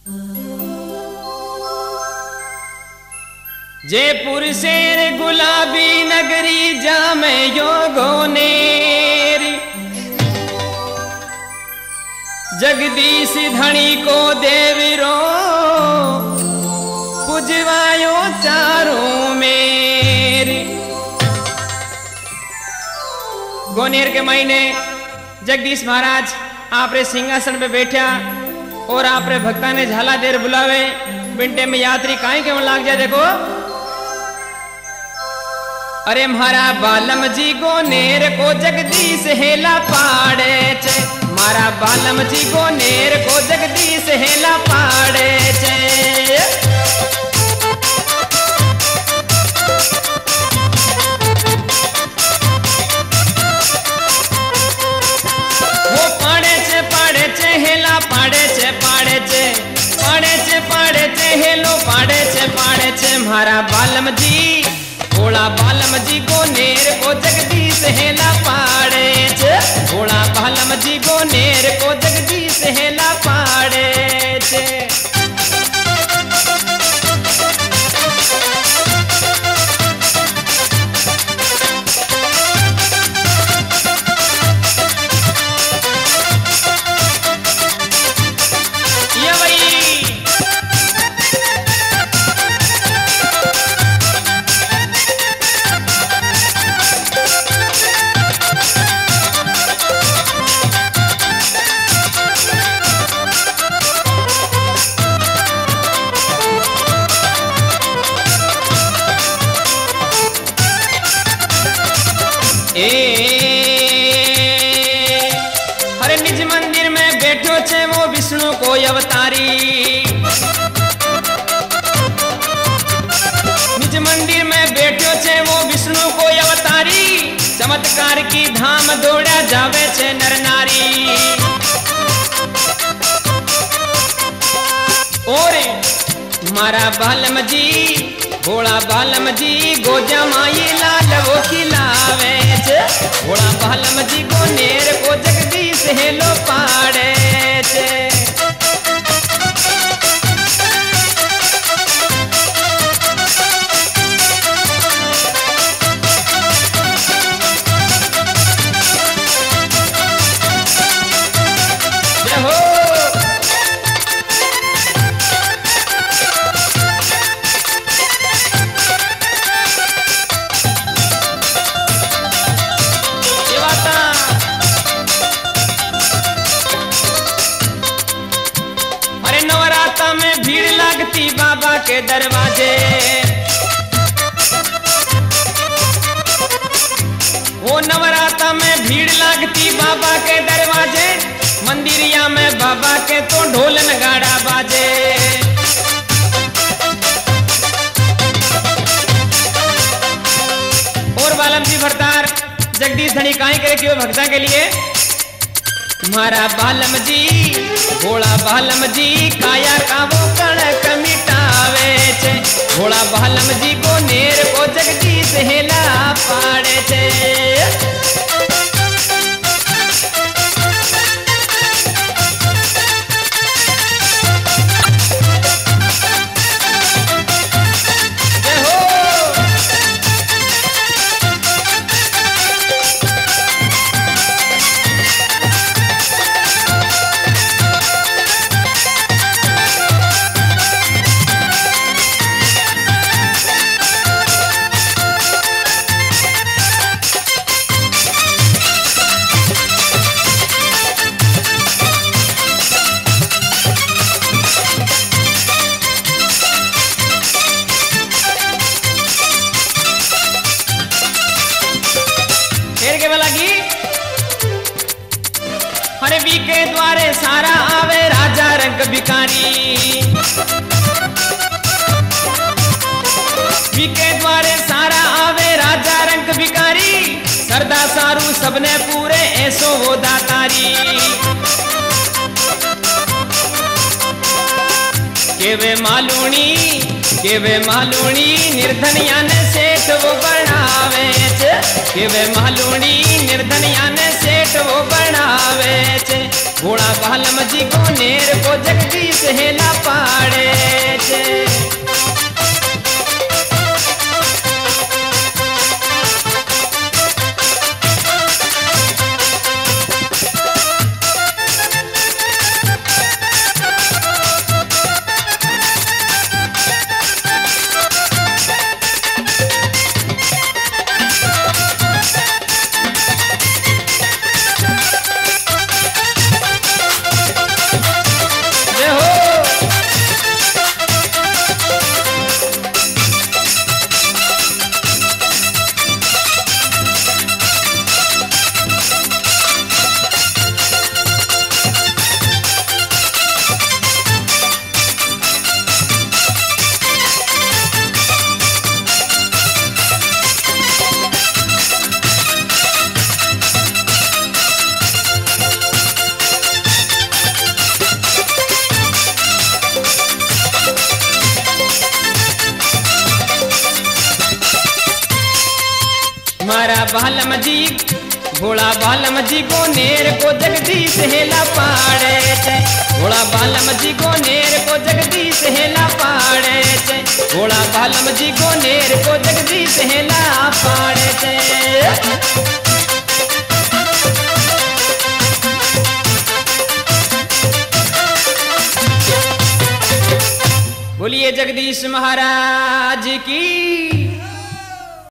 जयपुर शेर गुलाबी नगरी जामे योगोनेरी, जगदीश धनी को देवीरो पुजवायो चारों मेरी। गोनेर के महीने जगदीश महाराज आपरे सिंहासन पे बैठा और आपरे भक्ता ने झाला देर बुलावे। बिंटे में यात्री काहे के मन लाग जाए देखो। अरे मारा बालम जी गोनेर को जगदीश हेला पाड़े छे, मारा बालम जी गोनेर को जगदीश हेला पाड़े छे। वो पाड़े छे हेला पाड़े छे पाड़े छे पाड़े छे पाड़े छे हेलो पाड़े छे मारा बालम जी भोला बालम जी गोनेर को जगदीश हेला पाड़े छे, भोला बालम जी गोनेर को जगदीश हेला पाड़े छे। हरे निज मंदिर में बैठो छे वो विष्णु को अवतारी, निज मंदिर में बैठो छे वो विष्णु को अवतारी। चमत्कार की धाम दौड़ा जावे छे नर नारी। और मारा बालम जी भोला बालम जी गोजा माई लाल वो खिलावे छे, भोला बालम जी गोनेर को जगदीश हेलो पाड़े छे। बाबा के दरवाजे वो नवराता में भीड़ लागती बाबा के दरवाजे। मंदिरिया में बाबा के तो ढोल नगाड़ा बाजे। और बालम जी भरतार जगदीश धनी काहे करे कि वो भक्ता के लिए। मारा बालम जी भोला बालम जी काया का वो कणक मिटावे छे, भोला बालम जी को नेर को जगदीश हेला पाड़े छे। हरे वी के द्वारे सारा आवे राजा रंग भिखारी, वी के द्वारे सारा आवे राजा रंग भिखारी। सरदा सारू सबने पूरे ऐसो वो दातारी। केवे मालूणी निर्धनिया ने से सेठ वो बनावे छे कि वे मालूणी निर्धनिया ने सेठ वो बनावे छे भोला बालम जी को नेर को जगदीश हेला पाड़े छे। मारा बालम जी भोला बालम जी को नेर को जगदीश हेला पाड़े छे भोला बालम जी को नेर को जगदीश हेला पाड़े छे भोला बालम जी को नेर को जगदीश हेला पाड़े छे। बोलिए जगदीश महाराज की।